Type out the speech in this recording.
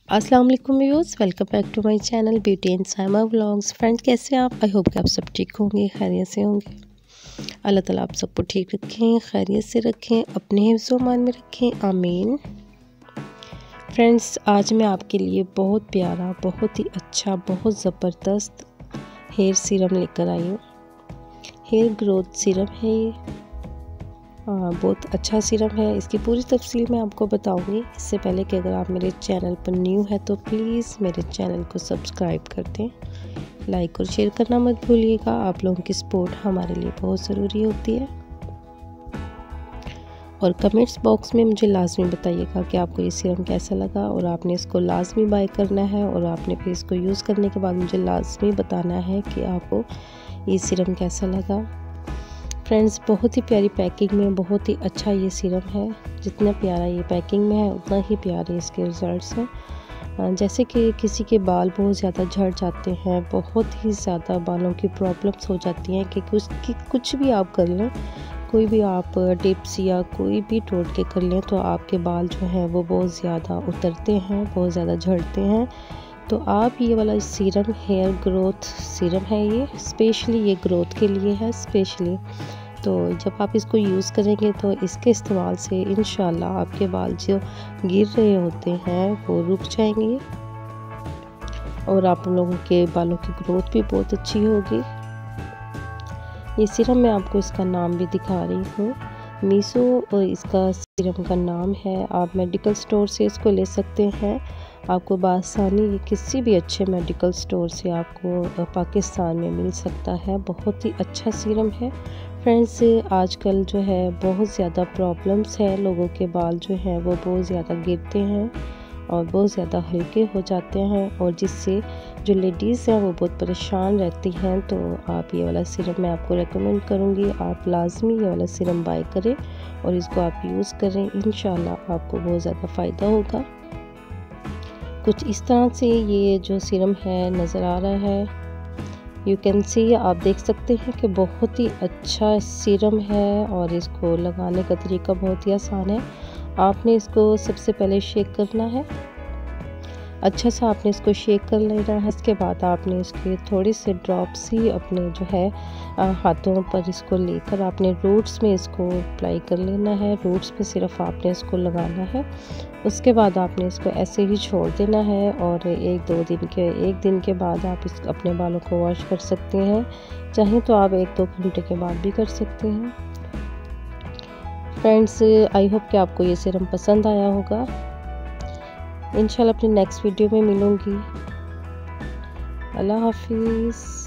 अस्सलाम वालेकुम viewers, welcome back to my channel beauty and Saima vlogs. Friends, कैसे हैं आप? आई होप कि आप सब ठीक होंगे, खैरियत से होंगे। अल्लाह ताला आप सबको ठीक रखें, खैरियत से रखें, अपने हिफ्ज़ मान में रखें, आमीन। फ्रेंड्स, आज मैं आपके लिए बहुत प्यारा, बहुत ही अच्छा, बहुत ज़बरदस्त हेयर सीरम लेकर आई हूँ। हेयर ग्रोथ सीरम है ये। बहुत अच्छा सीरम है। इसकी पूरी तफसील मैं आपको बताऊंगी। इससे पहले कि अगर आप मेरे चैनल पर न्यू है तो प्लीज़ मेरे चैनल को सब्सक्राइब कर दें, लाइक और शेयर करना मत भूलिएगा। आप लोगों की सपोर्ट हमारे लिए बहुत ज़रूरी होती है। और कमेंट्स बॉक्स में मुझे लाजमी बताइएगा कि आपको ये सीरम कैसा लगा, और आपने इसको लाजमी बाय करना है, और आपने फिर इसको यूज़ करने के बाद मुझे लाजमी बताना है कि आपको ये सीरम कैसा लगा। फ्रेंड्स, बहुत ही प्यारी पैकिंग में बहुत ही अच्छा ये सीरम है। जितना प्यारा ये पैकिंग में है उतना ही प्यारे इसके रिज़ल्ट्स हैं। जैसे कि किसी के बाल बहुत ज़्यादा झड़ जाते हैं, बहुत ही ज़्यादा बालों की प्रॉब्लम्स हो जाती हैं कि कुछ भी आप कर लें, कोई भी आप टिप्स या कोई भी टोटके कर लें तो आपके बाल जो हैं वो बहुत ज़्यादा उतरते हैं, बहुत ज़्यादा झड़ते हैं। तो आप ये वाला सीरम हेयर ग्रोथ सीरम है, ये स्पेशली ये ग्रोथ के लिए है स्पेशली। तो जब आप इसको यूज़ करेंगे तो इसके इस्तेमाल से इंशाल्लाह आपके बाल जो गिर रहे होते हैं वो रुक जाएंगे, और आप लोगों के बालों की ग्रोथ भी बहुत अच्छी होगी। ये सीरम मैं आपको इसका नाम भी दिखा रही हूँ। मीसो इसका सीरम का नाम है। आप मेडिकल स्टोर से इसको ले सकते हैं। आपको बासानी किसी भी अच्छे मेडिकल स्टोर से आपको पाकिस्तान में मिल सकता है। बहुत ही अच्छा सीरम है। फ्रेंड्स, आजकल जो है बहुत ज़्यादा प्रॉब्लम्स है, लोगों के बाल जो हैं वो बहुत ज़्यादा गिरते हैं और बहुत ज़्यादा हल्के हो जाते हैं, और जिससे जो लेडीज़ हैं वो बहुत परेशान रहती हैं। तो आप ये वाला सीरम मैं आपको रेकमेंड करूँगी। आप लाजमी ये वाला सीरम बाय करें और इसको आप यूज़ करें। इंशाल्लाह आपको बहुत ज़्यादा फ़ायदा होगा। कुछ इस तरह से ये जो सीरम है नज़र आ रहा है। यू कैन सी, आप देख सकते हैं कि बहुत ही अच्छा सीरम है, और इसको लगाने का तरीका बहुत ही आसान है। आपने इसको सबसे पहले शेक करना है, अच्छा सा आपने इसको शेक कर लेना है। इसके बाद आपने इसके थोड़े से ड्रॉप्स ही अपने जो है हाथों पर इसको लेकर आपने रूट्स में इसको अप्लाई कर लेना है। रूट्स पे सिर्फ आपने इसको लगाना है। उसके बाद आपने इसको ऐसे ही छोड़ देना है, और एक दिन के बाद आप इस अपने बालों को वॉश कर सकते हैं। चाहे तो आप 1-2 घंटे के बाद भी कर सकते हैं। फ्रेंड्स, आई होप कि आपको ये सीरम पसंद आया होगा। इंशाल्लाह अपनी नेक्स्ट वीडियो में मिलूँगी। अल्लाह हाफिज़।